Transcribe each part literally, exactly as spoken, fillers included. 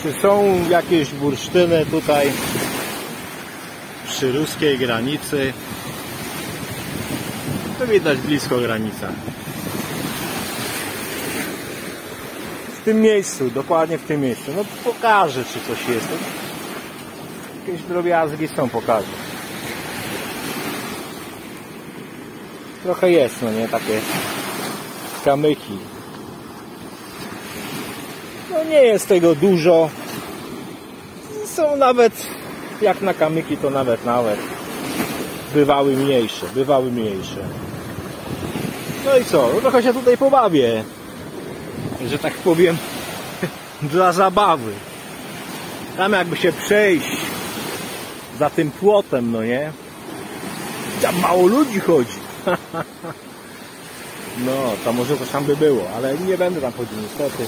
Czy są jakieś bursztyny tutaj przy ruskiej granicy? To widać blisko granica. W tym miejscu, dokładnie w tym miejscu. No pokażę, czy coś jest. Jakieś drobiazgi są, pokażę. Trochę jest, no nie, takie kamyki. No nie jest tego dużo. Są nawet, jak na kamyki, to nawet nawet bywały mniejsze, bywały mniejsze. No i co? No trochę się tutaj pobawię, że tak powiem, dla zabawy. Tam jakby się przejść za tym płotem, no nie? Tam mało ludzi chodzi. No, to może to tam by było, ale nie będę tam chodził niestety.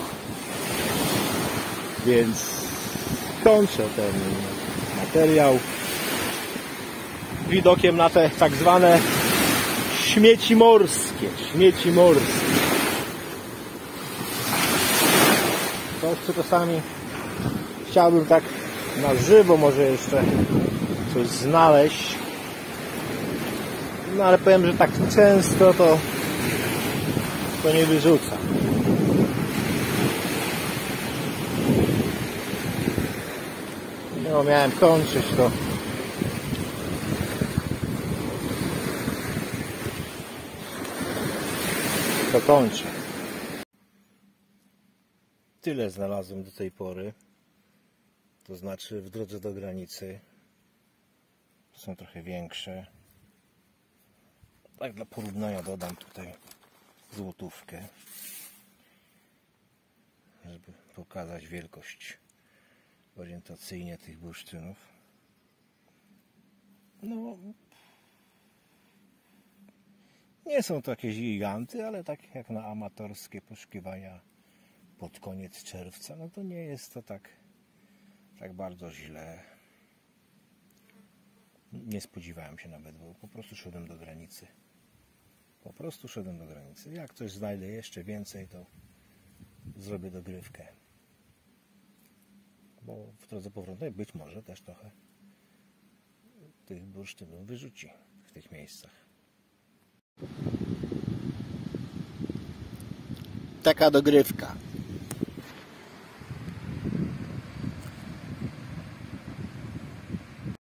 Więc kończę ten materiał widokiem na te tak zwane śmieci morskie. Śmieci morskie. To jeszcze czasami chciałbym tak na żywo może jeszcze coś znaleźć. No ale powiem, że tak często to to nie wyrzuca. No miałem kończyć to. To kończę. Tyle znalazłem do tej pory. To znaczy w drodze do granicy. Są trochę większe. Tak dla porównania dodam tutaj złotówkę, żeby pokazać wielkość orientacyjnie tych bursztynów. No nie są to jakieś giganty, ale tak jak na amatorskie poszukiwania pod koniec czerwca, no to nie jest to tak tak bardzo źle. Nie spodziewałem się nawet, bo po prostu szedłem do granicy. Po prostu szedłem do granicy. Jak coś znajdę jeszcze więcej, to zrobię dogrywkę. Bo w drodze powrotnej być może też trochę tych bursztynów wyrzuci w tych miejscach. Taka dogrywka.